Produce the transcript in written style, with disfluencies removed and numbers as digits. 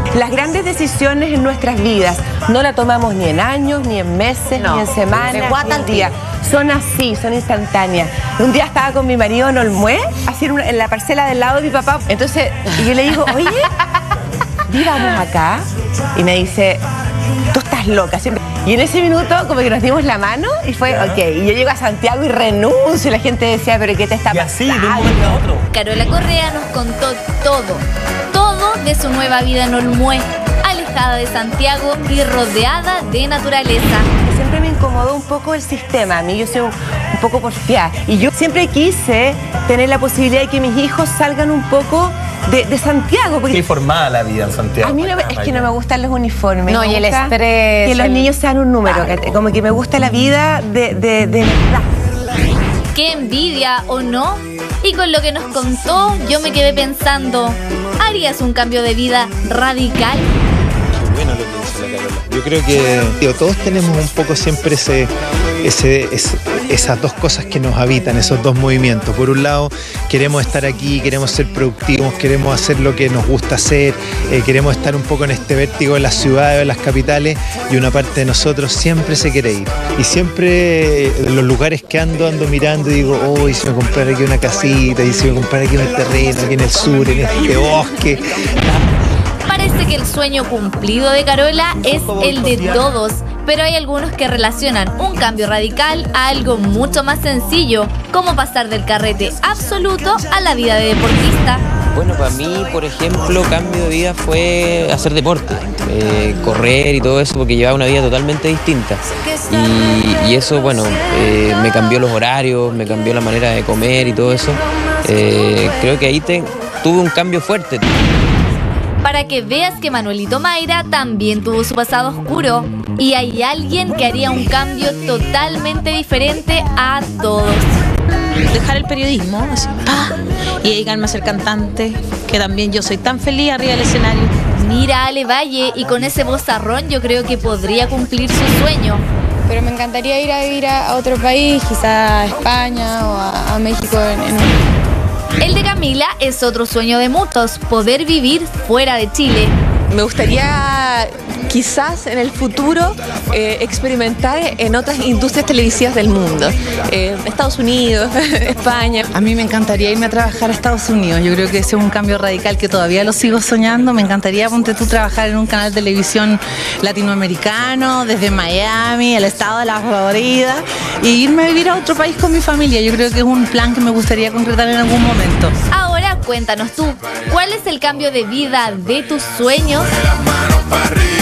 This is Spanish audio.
Las grandes decisiones en nuestras vidas no las tomamos ni en años, ni en meses, ni en semanas, ni en días. Son así, son instantáneas. Un día estaba con mi marido en Olmué, así en la parcela del lado de mi papá. Entonces yo le digo, oye, vivamos acá. Y me dice, tú estás loca. Siempre. Y en ese minuto como que nos dimos la mano y fue, ok. Y yo llego a Santiago y renuncio. Y la gente decía, pero ¿qué te está pasando? Y así, de un momento a otro. Carola Correa nos contó todo de su nueva vida en Olmué, alejada de Santiago y rodeada de naturaleza. Siempre me incomodó un poco el sistema. A mí yo soy un poco porfiada. Y yo siempre quise tener la posibilidad de que mis hijos salgan un poco de Santiago. Qué formada la vida en Santiago. A mí es que no me gustan los uniformes. No, y el estrés. Que los niños sean un número. Como que me gusta la vida de verdad. Qué envidia, ¿o no? Y con lo que nos contó, yo me quedé pensando, ¿harías un cambio de vida radical? Bueno, lo que dice la Carola. Yo creo que todos tenemos un poco siempre esas dos cosas que nos habitan, esos dos movimientos. Por un lado, queremos estar aquí, queremos ser productivos, queremos hacer lo que nos gusta hacer, queremos estar un poco en este vértigo de las ciudades, de las capitales, y una parte de nosotros siempre se quiere ir. Y siempre en los lugares que ando mirando y digo, oh, y si me comprara aquí una casita, y si me comprara aquí un terreno, aquí en el sur, en este bosque. Parece que el sueño cumplido de Carola es el de todos, pero hay algunos que relacionan un cambio radical a algo mucho más sencillo, como pasar del carrete absoluto a la vida de deportista. Bueno, para mí, por ejemplo, cambio de vida fue hacer deporte, correr y todo eso, porque llevaba una vida totalmente distinta. Y eso, bueno, me cambió los horarios, me cambió la manera de comer y todo eso. Creo que ahí tuve un cambio fuerte. Para que veas que Manuelito Mayra también tuvo su pasado oscuro y hay alguien que haría un cambio totalmente diferente a todos. Dejar el periodismo, así, y dedicarme a ser cantante, que también yo soy tan feliz arriba del escenario. Mira a Ale Valle y con ese vozarrón yo creo que podría cumplir su sueño. Pero me encantaría ir a vivir a otro país, quizá a España o a México El de Camila es otro sueño de muchos, poder vivir fuera de Chile. Me gustaría quizás en el futuro experimentar en otras industrias televisivas del mundo. Estados Unidos, España. A mí me encantaría irme a trabajar a Estados Unidos. Yo creo que ese es un cambio radical que todavía lo sigo soñando. Me encantaría, ponte tú, trabajar en un canal de televisión latinoamericano, desde Miami, el estado de la Florida, e irme a vivir a otro país con mi familia. Yo creo que es un plan que me gustaría concretar en algún momento. Ahora cuéntanos tú, ¿cuál es el cambio de vida de tus sueños?